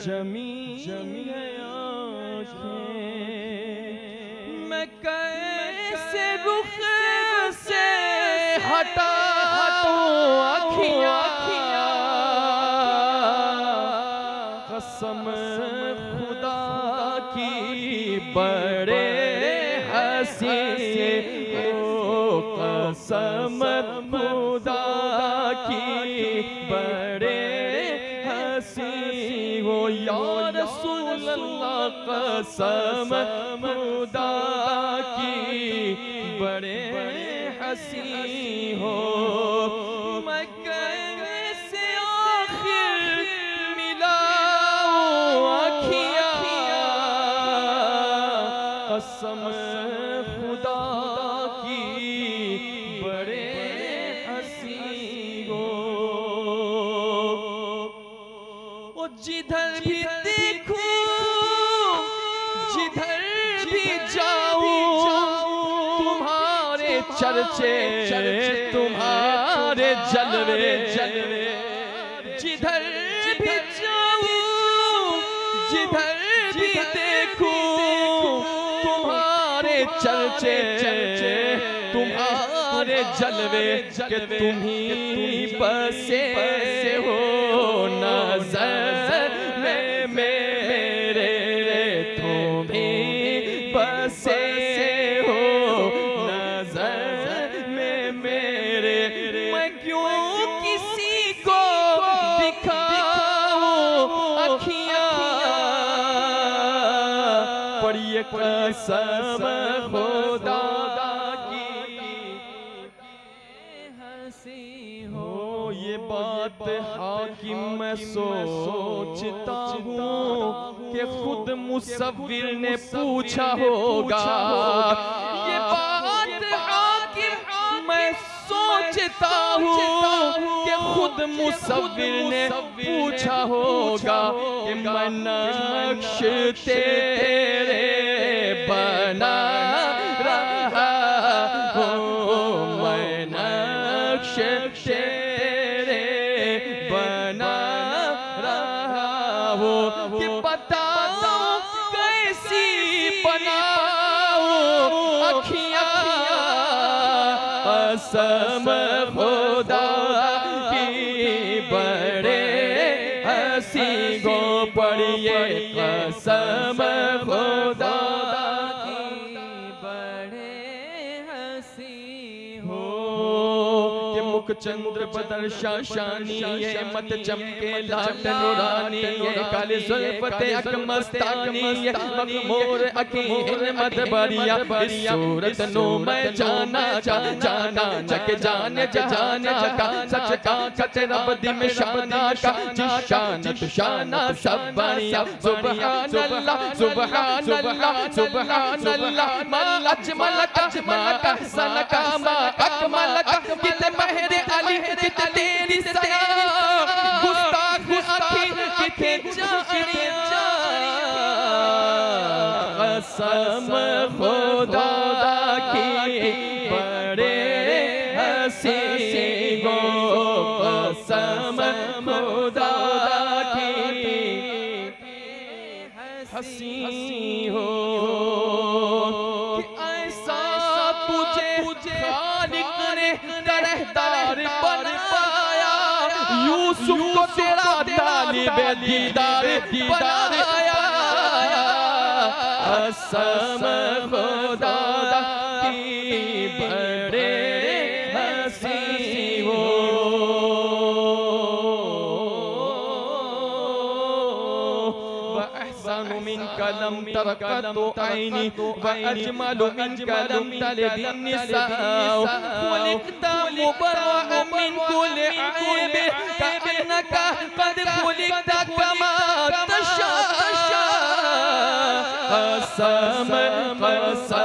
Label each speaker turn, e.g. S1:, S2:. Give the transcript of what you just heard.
S1: जमी है आँखें, मैं कैसे रुख से हटाऊं अखियाँ, कसम खुदा की बड़े हंसी हो, कसम खुदा की बड़े हंसी हो, या रसूल अल्लाह कसम खुदा की बड़े हंसी हो। मैं कैसे आखिर मिलाऊं अखियाँ, कसम खुदा की बड़े हंसी हो। ओ जिधर भी देखूं जिधर भी जाऊं, तुम्हारे चर्चे तुम्हारे जलवे, जिधर भी जाऊं जिधर भी देखूं, तुम्हारे चर्चे तुम्हारे जलवे, के तुम ही बसे हो नज़र में मेरे, तुम ही बसे हो नज़र में मेरे। मैं क्यों किसी को दिखाऊं अखियाँ, पर ये कसम खुदा की हंसी हो। ये बात हाकिम मैं सोचता हूँ कि खुद मुसव्विर ने पूछा होगा। ये बात हाकिम मैं सोचता हूँ कि खुद मुसव्विर ने पूछा होगा कि मैं नक्श तेरे बना रहा हूँ, मैं नक्श तेरे बना रहा हूँ, कि बताओ कैसी बनाऊं अखियाँ, कसम खुदा की बड़े हंसी गो पड़िए, कसम खुदा की बड़े हंसी हो। कि मुख चंद्र बदर शाशानी, ये मत चमके लाट नूरानी, ये काली ज़ुल्फ़ते अक मस्तानी, ये मखमूर अकील मदबरिया, इस सूरत नो मैं जाना का के जाने जहाना का, सच का सच रब दी में शाना का, जिशान तुशाना सब बढ़िया। सुभान अल्लाह सुभान अल्लाह सुभान अल्लाह, मा अजमल अहसन का मा अकमल का, कितने महरे अली कितने तेरी सना, गुस्ताख अखी कितने जानिया, कसम खुदा की बड़े हंसी हो, कसम खुदा की हंसी हो। कि ऐसा तुझे खालिक ने तरहदार बनाया, यूसुफ को तेरा तालिबे दीदार बनाया, कसम खुदा की बड़े हंसी हो। वअहसनु मिनका लम तरकतु ऐनी, वअजमलु मिनका लम तलिद निसाउ, खुलिक़्ता मुबर्रअन मिन कुल्लि ऐब, कअन्नका क़द खुलिक़्ता कमा तशा, कसम कसम